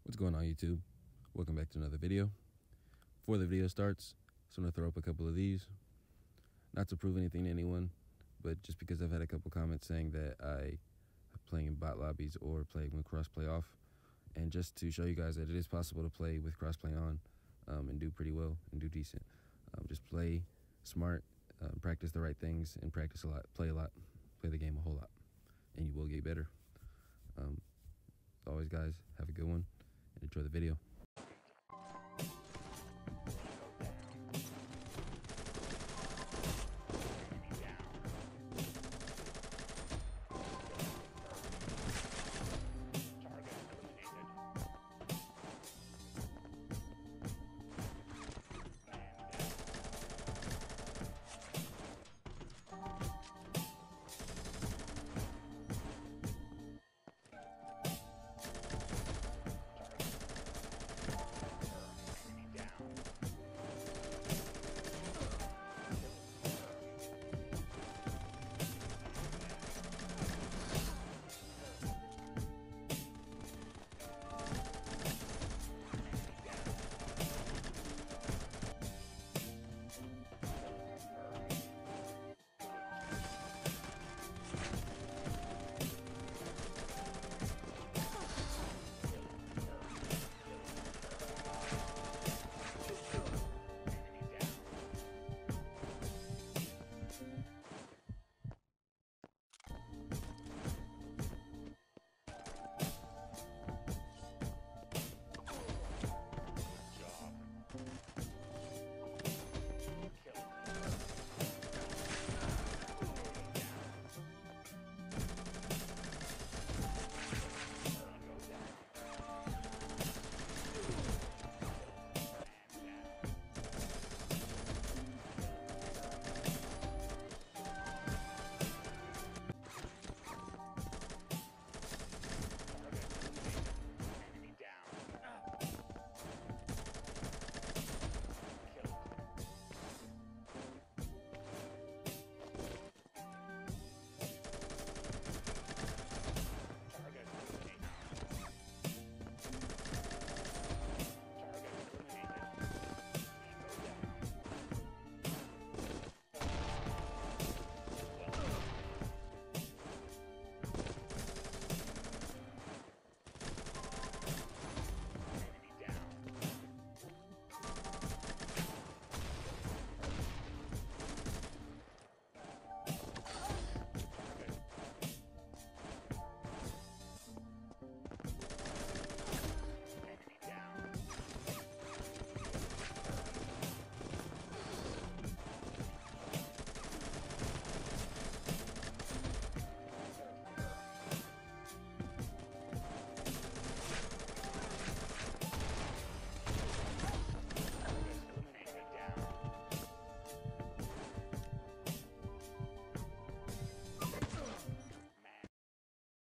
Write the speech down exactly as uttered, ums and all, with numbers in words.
What's going on, YouTube? Welcome back to another video. Before the video starts, just want to throw up a couple of these. Not to prove anything to anyone, but just because I've had a couple comments saying that I am playing in bot lobbies or playing with crossplay off, and just to show you guys that it is possible to play with crossplay on um, and do pretty well and do decent. Um, just play smart, uh, practice the right things, and practice a lot, play a lot, play the game a whole lot, and you will get better. Um, as always, guys, have a good one and enjoy the video.